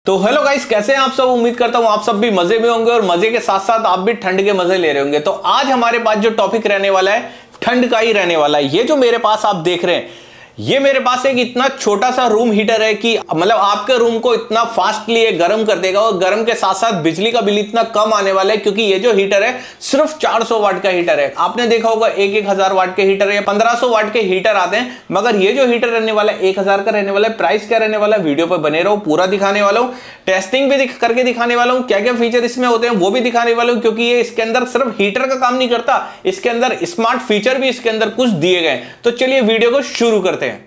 तो hello guys, कैसे हैं आप सब। उम्मीद करता हूं आप सब भी मजे में होंगे और मजे के साथ साथ आप भी ठंड के मजे ले रहे होंगे। तो आज हमारे पास जो टॉपिक रहने वाला है ठंड का ही रहने वाला है। ये जो मेरे पास आप देख रहे हैं, ये मेरे पास एक इतना छोटा सा रूम हीटर है कि मतलब आपके रूम को इतना फास्टली गर्म कर देगा और गर्म के साथ साथ बिजली का बिल इतना कम आने वाला है, क्योंकि ये जो हीटर है सिर्फ 400 वाट का हीटर है। आपने देखा होगा 1000 वाट के हीटर या 1500 वाट के हीटर आते हैं, मगर ये जो हीटर रहने वाला है 1000 का रहने वाला है। प्राइस क्या रहने वाला है, वीडियो पर बने रहो, पूरा दिखाने वाला हूं, टेस्टिंग भी करके दिखाने वाला हूं, क्या क्या फीचर इसमें होते हैं वो भी दिखाने वाला हूं, क्योंकि ये इसके अंदर सिर्फ हीटर का काम नहीं करता, इसके अंदर स्मार्ट फीचर भी इसके अंदर कुछ दिए गए। तो चलिए वीडियो को शुरू करते हैं।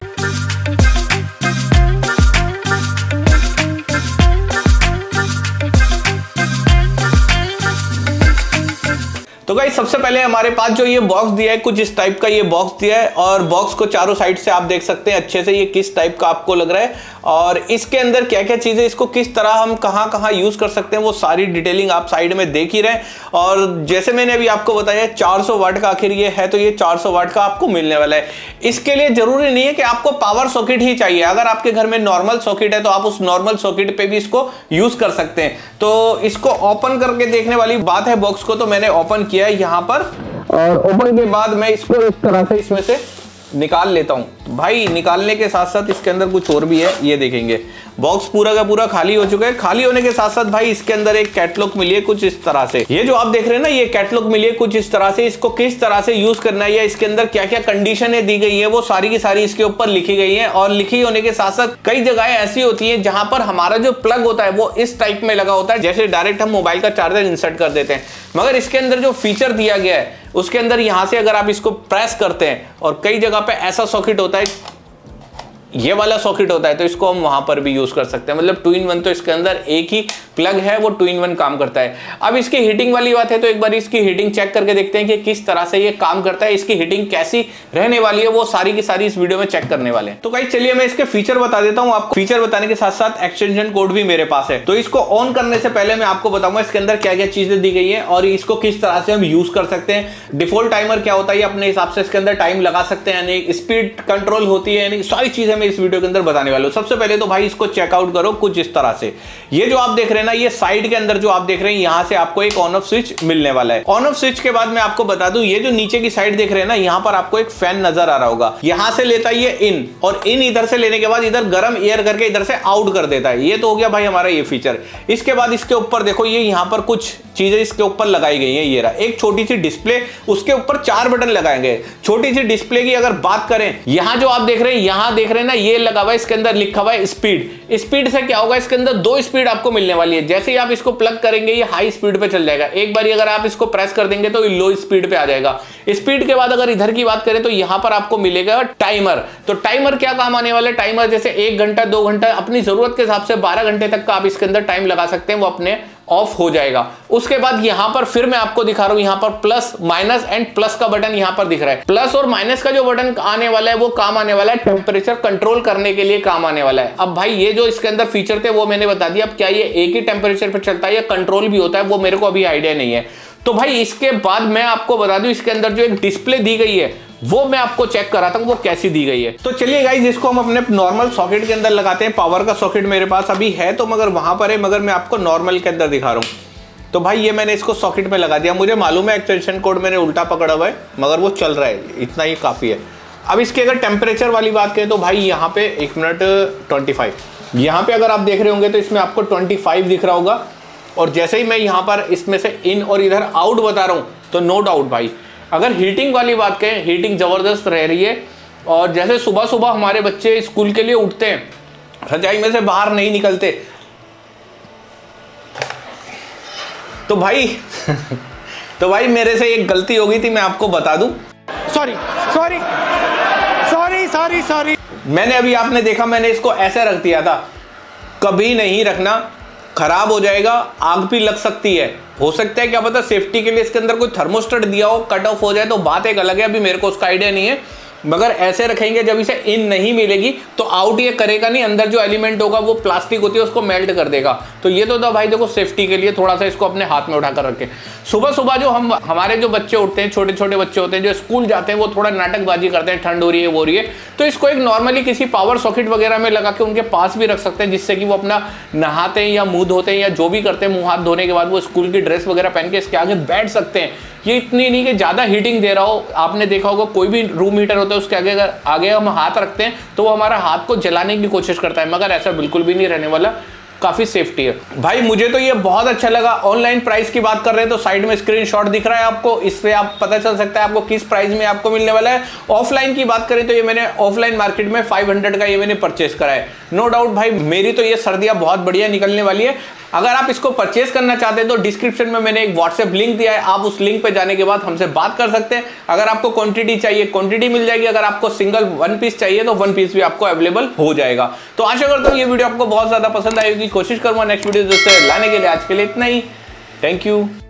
तो गाइस सबसे पहले हमारे पास जो ये बॉक्स दिया है, कुछ इस टाइप का ये बॉक्स दिया है और बॉक्स को चारों साइड से आप देख सकते हैं अच्छे से ये किस टाइप का आपको लग रहा है और इसके अंदर क्या क्या चीजें, इसको किस तरह हम कहां कहां यूज कर सकते हैं वो सारी डिटेलिंग आप साइड में देख ही रहे हैं। और जैसे मैंने अभी आपको बताया 400 वाट का आखिर ये है, तो ये 400 वाट का आपको मिलने वाला है। इसके लिए जरूरी नहीं है कि आपको पावर सॉकेट ही चाहिए, अगर आपके घर में नॉर्मल सॉकेट है तो आप उस नॉर्मल सॉकेट पे भी इसको यूज कर सकते हैं। तो इसको ओपन करके देखने वाली बात है बॉक्स को, तो मैंने ओपन किया है यहां पर और ओपन के बाद मैं इसको इस तरह से इसमें से निकाल लेता हूं। भाई निकालने के साथ साथ इसके अंदर कुछ और भी है, ये देखेंगे। बॉक्स पूरा का पूरा खाली हो चुका है। खाली होने के साथ साथ भाई इसके अंदर एक कैटलॉग मिली है कुछ इस तरह से। ये जो आप देख रहे हैं ना, ये कैटलॉग मिली है कुछ इस तरह से। इसको किस तरह से यूज करना है या इसके अंदर क्या क्या कंडीशनें दी गई है वो सारी की सारी इसके ऊपर लिखी गई है। और लिखी होने के साथ साथ कई जगह ऐसी होती है जहां पर हमारा जो प्लग होता है वो इस टाइप में लगा होता है, जैसे डायरेक्ट हम मोबाइल का चार्जर इंसर्ट कर देते हैं। मगर इसके अंदर जो फीचर दिया गया है उसके अंदर यहां से अगर आप इसको प्रेस करते हैं और कई जगह पे ऐसा सॉकेट होता है, ये वाला सॉकेट होता है, तो इसको हम वहां पर भी यूज कर सकते हैं। मतलब 2 in 1, तो इसके अंदर एक ही प्लग है, वो 2 in 1 काम करता है। अब इसकी हीटिंग वाली बात है तो एक बार इसकी हीटिंग चेक करके देखते हैं कि किस तरह से ये काम करता है, इसकी हीटिंग कैसी रहने वाली है, वो सारी की सारी इस वीडियो में चेक करने वाले हैं। तो गाइस चलिए मैं इसके फीचर बता देता हूं आपको। फीचर बताने के साथ साथ एक्सटेंशन कोड भी मेरे पास है, तो इसको ऑन करने से पहले मैं आपको बताऊंगा इसके अंदर क्या क्या चीजें दी गई है और इसको किस तरह से हम यूज कर सकते हैं। डिफॉल्ट टाइमर क्या होता है, अपने हिसाब से इसके अंदर टाइम लगा सकते हैं, यानी स्पीड कंट्रोल होती है, यानी सारी चीजें मैं इस वीडियो के अंदर बताने वाला हूं। सबसे पहले तो भाई इसको चेकआउट करो कुछ इस तरह से। ये जो आप देख रहे हैं ना, ये साइड के अंदर जो आप देख रहे हैं यहां से आपको एक ऑन ऑफ स्विच मिलने वाला है। ऑन ऑफ स्विच के बाद मैं आपको बता दूं, ये जो नीचे की साइड देख रहे हैं ना, यहां पर आपको एक फैन नजर आ रहा होगा। यहां से लेता है ये इन और इन इधर से लेने के बाद इधर गर्म एयर करके इधर से आउट कर देता है। ये तो हो गया भाई हमारा ये फीचर। इसके बाद इसके ऊपर देखो, ये यहां पर कुछ चीजें इसके ऊपर लगाई गई हैं। ये रहा एक छोटी सी डिस्प्ले, उसके ऊपर 4 बटन लगाए गए। छोटी सी डिस्प्ले की अगर बात करें, यहां जो आप देख रहे हैं, यहां देख रहे हैं ना, ये लगा हुआ है, इसके अंदर लिखा हुआ है स्पीड। स्पीड से क्या होगा, इसके अंदर 2 स्पीड आपको मिलने वाली है। जैसे ही आप इसको प्लग करेंगे ये हाई स्पीड पे चल जाएगा, एक बार अगर आप इसको प्रेस कर देंगे तो लो स्पीड पे आ जाएगा। स्पीड के बाद अगर इधर की बात करें तो यहां पर आपको मिलेगा टाइमर। तो टाइमर क्या काम आने वाला है, टाइमर जैसे 1 घंटा 2 घंटा अपनी जरूरत के हिसाब से 12 घंटे तक का आप इसके अंदर टाइम लगा सकते हैं, वो अपने ऑफ हो जाएगा। उसके बाद यहां पर फिर मैं आपको दिखा रहा हूं, यहां पर प्लस माइनस एंड प्लस का बटन यहां पर दिख रहा है। प्लस और माइनस का जो बटन आने वाला है वो काम आने वाला है टेम्परेचर कंट्रोल करने के लिए काम आने वाला है। अब भाई ये जो इसके अंदर फीचर थे वो मैंने बता दिया। अब क्या ये एक ही टेम्परेचर पर चलता है या कंट्रोल भी होता है, वो मेरे को अभी आइडिया नहीं है। तो भाई इसके बाद मैं आपको बता दूं, इसके अंदर जो एक डिस्प्ले दी गई है वो मैं आपको चेक कराता हूं वो कैसी दी गई है। तो चलिए गाइस इसको हम अपने नॉर्मल सॉकेट के अंदर लगाते हैं। पावर का सॉकेट मेरे पास अभी है तो मगर वहां पर है, मगर मैं आपको नॉर्मल के अंदर दिखा रहा हूं। तो भाई ये मैंने इसको सॉकेट में लगा दिया। मुझे मालूम है एक्सटेंशन कोड मैंने उल्टा पकड़ा हुआ है, मगर वो चल रहा है, इतना ही काफी है। अब इसकी अगर टेम्परेचर वाली बात करें तो भाई यहाँ पे 1 मिनट 25, यहाँ पे अगर आप देख रहे होंगे तो इसमें आपको 25 दिख रहा होगा। और जैसे ही मैं यहाँ पर इसमें से इन और इधर आउट बता रहा हूँ तो नो डाउट भाई अगर हीटिंग वाली बात करें, हीटिंग जबरदस्त रह रही है। और जैसे सुबह सुबह हमारे बच्चे स्कूल के लिए उठते हैं, रजाई में से बाहर नहीं निकलते, तो भाई मेरे से एक गलती हो गई थी, मैं आपको बता दूं। Sorry sorry sorry sorry sorry मैंने अभी आपने देखा मैंने इसको ऐसे रख दिया था। कभी नहीं रखना, खराब हो जाएगा, आग भी लग सकती है। हो सकता है क्या पता सेफ्टी के लिए इसके अंदर कोई थर्मोस्टेट दिया हो, कट ऑफ हो जाए तो बात एक अलग है, अभी मेरे को उसका आइडिया नहीं है। मगर ऐसे रखेंगे जब इसे इन नहीं मिलेगी तो आउट ये करेगा नहीं, अंदर जो एलिमेंट होगा वो प्लास्टिक होती है उसको मेल्ट कर देगा। तो ये तो था भाई देखो सेफ्टी के लिए, थोड़ा सा इसको अपने हाथ में उठाकर रखें। सुबह सुबह जो हमारे जो बच्चे उठते हैं, छोटे छोटे बच्चे होते हैं जो स्कूल जाते हैं, वो थोड़ा नाटकबाजी करते हैं, ठंड हो रही है वो हो रही है, तो इसको एक नॉर्मली किसी पावर सॉकेट वगैरह में लगा के उनके पास भी रख सकते हैं, जिससे कि वो अपना नहाते हैं या मुंह धोते हैं या जो भी करते हैं, मुंह हाथ धोने के बाद वो स्कूल की ड्रेस वगैरह पहन के इसके आगे बैठ सकते हैं। ये इतनी नहीं कि ज़्यादा हीटिंग दे रहा हो। आपने देखा होगा कोई भी रूम हीटर होता है उसके आगे हम हाथ रखते हैं तो वो हमारा हाथ को जलाने की कोशिश करता है, मगर ऐसा बिल्कुल भी नहीं रहने वाला, काफी सेफ्टी है भाई। मुझे तो ये बहुत अच्छा लगा। ऑनलाइन प्राइस की बात कर रहे हैं तो साइड में स्क्रीनशॉट दिख रहा है आपको, इससे आप पता चल सकता है आपको किस प्राइस में आपको मिलने वाला है। ऑफलाइन की बात करें तो ये मैंने ऑफलाइन मार्केट में 500 का ये मैंने परचेस करा है। नो डाउट भाई मेरी तो ये सर्दियां बहुत बढ़िया निकलने वाली है। अगर आप इसको परचेस करना चाहते हैं तो डिस्क्रिप्शन में मैंने एक व्हाट्सएप लिंक दिया है, आप उस लिंक पे जाने के बाद हमसे बात कर सकते हैं। अगर आपको क्वांटिटी चाहिए क्वांटिटी मिल जाएगी, अगर आपको सिंगल 1 पीस चाहिए तो 1 पीस भी आपको अवेलेबल हो जाएगा। तो आशा करता हूँ ये वीडियो आपको बहुत ज्यादा पसंद आएगी। कोशिश करूंगा नेक्स्ट वीडियो से लाने के लिए। आज के लिए इतना ही, थैंक यू।